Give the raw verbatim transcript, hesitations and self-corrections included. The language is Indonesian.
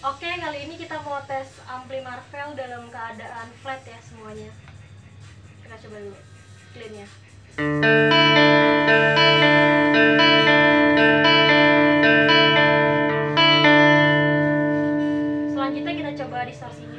Oke, kali ini kita mau tes ampli Marvel dalam keadaan flat ya semuanya. Kita coba dulu clean-nya. Selanjutnya kita coba distorsinya.